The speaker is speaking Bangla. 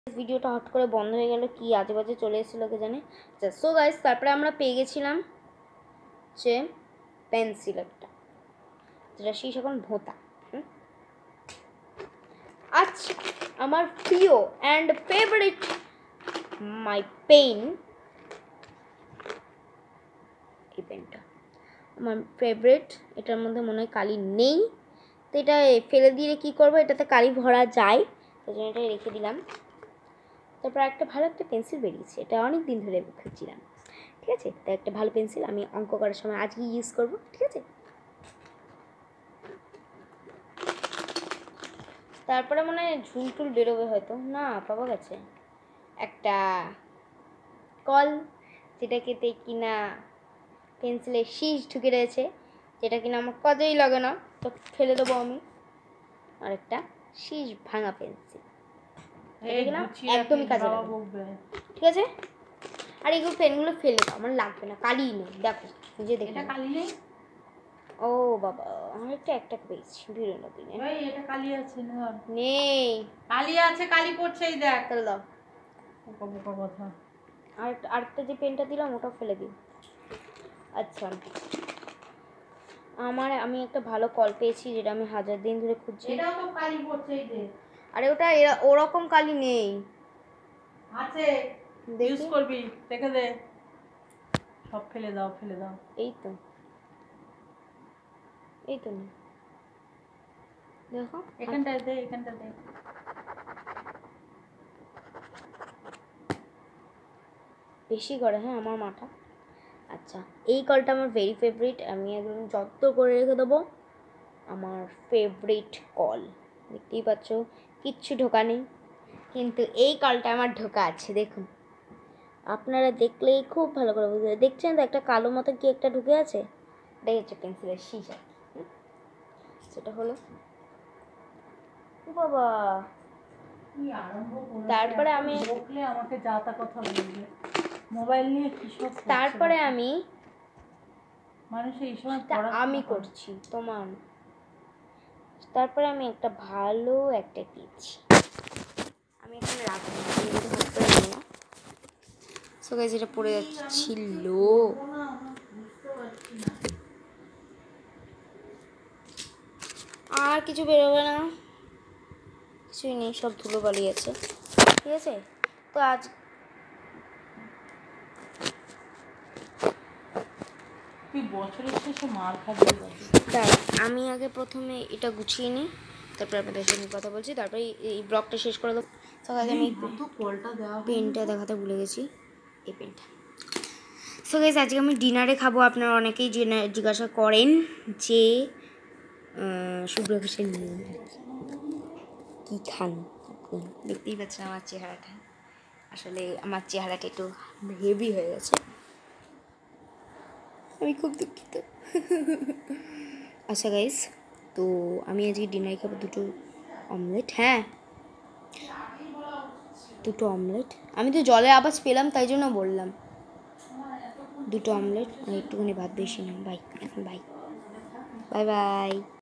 ভিডিওটা হট করে বন্ধ হয়ে গেল, কি আজে বাজে চলে এসেছিলো কে জানে। সো গাইস, তারপরে আমরা পেয়ে গেছিলাম যে পেন্সিল একটা, যেটা সেই এখন ভোঁতা। আচ্ছা, আমার প্রিয় অ্যান্ড ফেভারিট মাই পেন, এই পেনটা আমার ফেভারিট। এটার মধ্যে মনে হয় কালি নেই, তো এটা ফেলে দিয়ে কী করবো, এটাতে কালি ভরা যায়, তাই জন্য এটা রেখে দিলাম। তারপর একটা ভালো একটা পেন্সিল বেরিয়েছে, এটা অনেক দিন ধরে খুঁজছিলাম, ঠিক আছে। তাই একটা ভালো পেন্সিল আমি অঙ্ক করার সময় আজকে ইউজ করব, ঠিক আছে। তারপরে মনে হয় ঝুলটুল বেরোবে হয়তো, না পাওয়া গেছে একটা কল, যেটাকে কিনা পেন্সিলের শীষ ঢুকে রয়েছে, যেটা কিনা আমার কাজেই লাগে না, তো ফেলে দেবো আমি। আর একটা শীষ ভাঙা পেন্সিল, একদমই কাজে লাগে, ঠিক আছে। আর এইগুলো পেনগুলো ফেলে দাও, আমার লাগবে না, কালি নেই, দেখো নিজে দেখে। এটা কালি নেই? ও বাবা, আমার একটা পেয়েছি বিরোনো দিনে। ভাই এটা কালি আছে না? নেই, কালি আছে, কালি পড়ছে, এই দেখ। তাহলে দাও। বোকা বোকা কথা। আরেকটা যে পেনটা দিলাম ওটাও ফেলে দিই। আচ্ছা, আমি একটা ভালো কল পেয়েছি, যেটা আমি 1000 দিন ধরে খুঁজছি। এটাও তো কালি পড়ছে, এই দেখ। আরে ওটা ওরকম কালি নেই, আছে, ইউজ করবি, দেখে দে। সব ফেলে দাও, ফেলে দাও। এই তো নেই, দেখো এখানটায় দে, এখানটা দে। বেশি করে হ্যাঁ আমার মাথা। আচ্ছা, এই কলটা আমার ভেরি ফেভারিট, আমি একদম যত্ন করে রেখে দেবো। আমার ফেভারিট কল, দেখতেই পাচ্ছ কিচ্ছু ঢোকা নেই, কিন্তু এই কলটা আমার ঢোকা আছে, দেখুন। আপনারা দেখলেই খুব ভালো করে বুঝতে, দেখছেন তো একটা কালো মতো কি একটা ঢুকে আছে, এটাই হচ্ছে পেন্সিলের শীষা। সেটা হলো বাবা। তারপরে আমি আমাকে যা তা কথা বলবে, মোবাইল নিয়ে কি সব। তারপরে আমি মানুষ এই সময় আমি করছি তোমার। তারপরে আমি একটা ভালো একটা দিচ্ছি, আমি এখানে রাখবো না। সো গাইস, যেটা পড়ে যাচ্ছিল, আর কিছু বেরোবে না, কিছুই নেই, সব ধুলো বালি আছে, ঠিক আছে। তো আজ তুই বছরের শেষে মার খাবি। আমি আগে প্রথমে এটা গুছিয়ে নিই, তারপরে আপনাদের সঙ্গে কথা বলছি, তারপরে এই ব্লগটা শেষ করে দেবো। সকালে আমি পেনটা দেখাতে ভুলে গেছি, এই পেনটা। সো গাইস, আজকে আমি ডিনারে খাবো। আপনারা অনেকেই জিজ্ঞাসা করেন যে শুভ্র ঘোষের কী খান আপনি। দেখতেই পাচ্ছেন আমার চেহারাটা, আসলে আমার চেহারাটা একটু হেভি হয়ে গেছে, আমি খুব দুঃখিত। আচ্ছা গাইস, তো আমি আজকে ডিনারে খাবো দুটো অমলেট, হ্যাঁ 2টো অমলেট। আমি তো জলের আওয়াজ পেলাম তাই জন্য বললাম, 2টো অমলেট আর একটুখানি ভাত, বেশি না। বাই, এখন বাই বাই বাই।